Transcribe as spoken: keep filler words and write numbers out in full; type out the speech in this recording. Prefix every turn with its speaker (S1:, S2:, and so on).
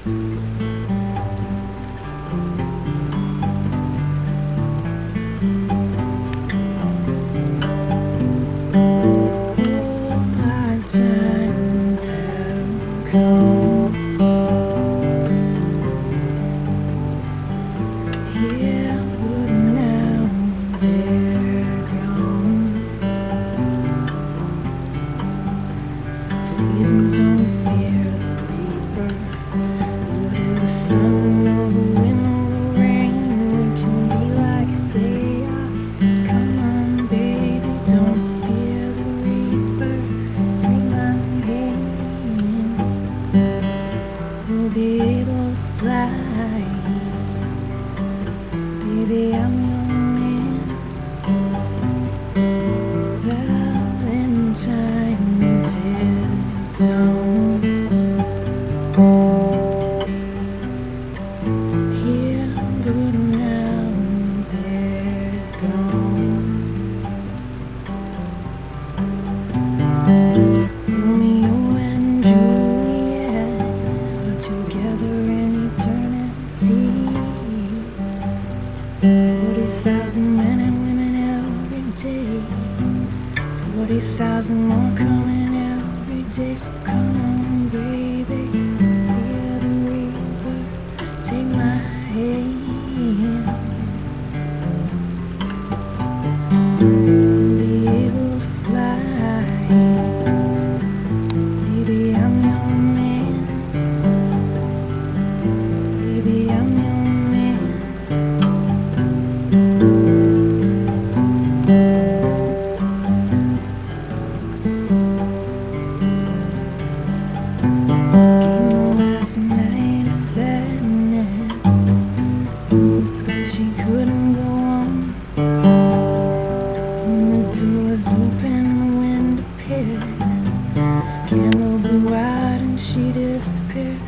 S1: Seasons don't fear the reaper. Under the sun, or the wind, or the rain, we can be like they are. Come on, baby, don't fear the reaper. Take my hand, we'll be able to fly. Baby, I'm your man. Valentine's is done. Here, but now they're gone. Romeo and Juliet are together in eternity. Forty thousand men and women every day. Forty thousand more coming every day. So come on, baby, hear the reaper. Take my hand. We'll be able to fly. Baby, I'm your man. Baby, I'm your man. She couldn't go on. When the doors open, the wind appeared. Candle blew out and she disappeared.